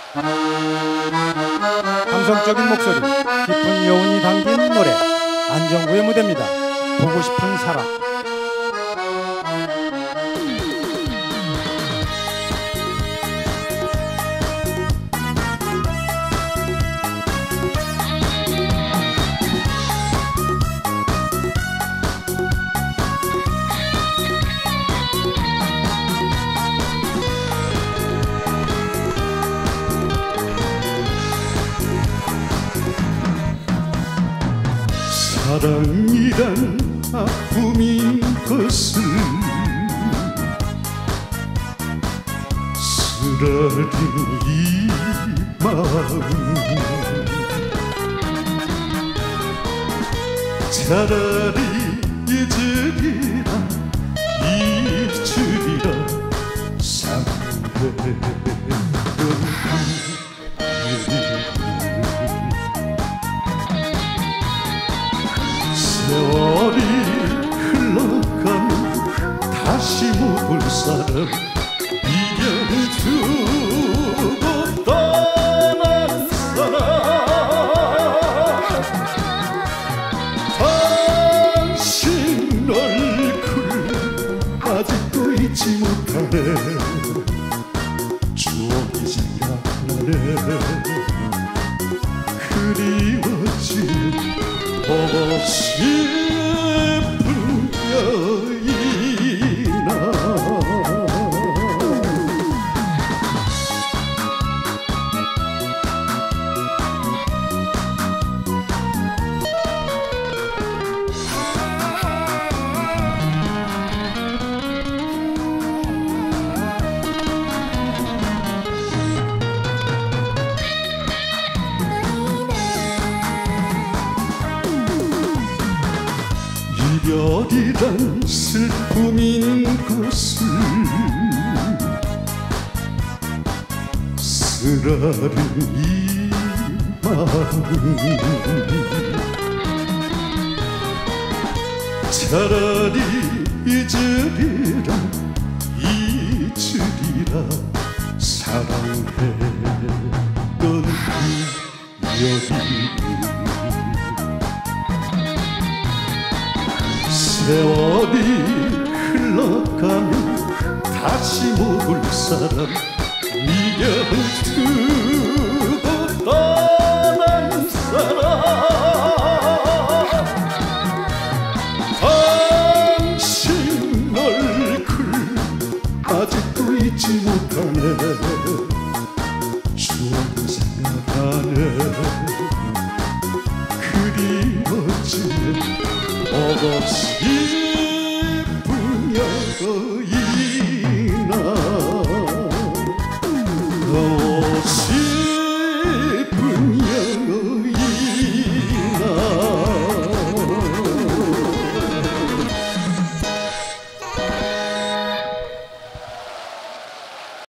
감성적인 목소리, 깊은 여운이 담긴 노래, 안정구의 무대입니다. 보고 싶은 사람. 사랑이란 아픔인 것을 쓰라린 이 마음 차라리 잊으리라 상대했던 세월이 흘러가면 다시 못 볼 사람 미련 두고 떠난 사람 당신 얼굴 아직도 잊지 못하네 추억이 생각나네 그리워지는 보고 싶은 여인아 이별이란 슬픔인 것을 쓰라린 이 마음 차라리 잊으리라 사랑했던 그 여인 세월이 흘러가면 다시 못 볼 사람 미련 두고 떠난 사람 당신 얼굴 아직도 잊지 못하네 추억 생각하네 그리워지네 보고 싶은 여인